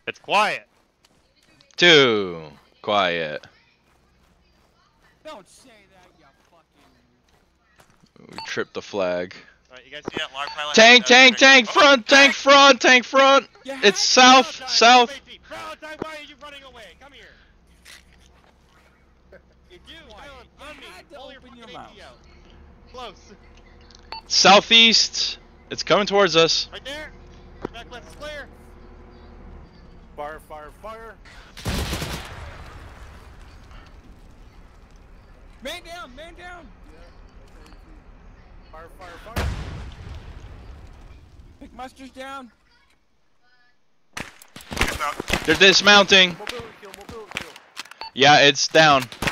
It's quiet. Too quiet. Don't say that, you fucking. We tripped the flag. Alright, you guys see that log pile? Tank, tank, tank, front, tank, front, tank, front. It's south, south. Valentine, why are you running away? Come here. You do. On me. Pull your fucking AT out. Close. Southeast. It's coming towards us. Right there. Back left is clear. Fire, fire, fire. Man down, man down. Fire, fire, fire. McMuster's down. They're dismounting. Mobility kill, mobility kill. Yeah, it's down.